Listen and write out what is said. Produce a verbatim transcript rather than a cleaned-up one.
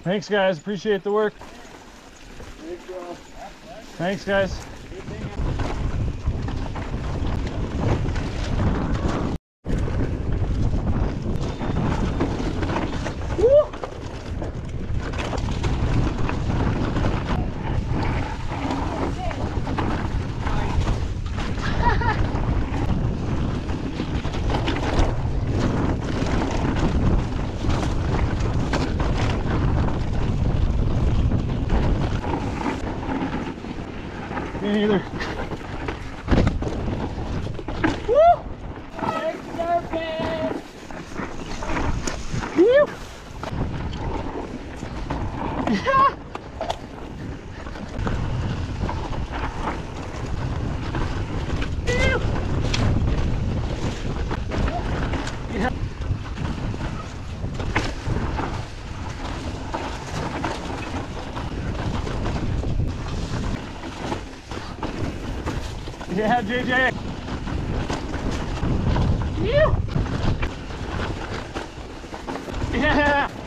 Thanks, guys. Appreciate the work. Thanks, bro. Thanks, guys. Me neither. Woo! Thanks, Serpent! Woo! Yeah, J J. Yeah.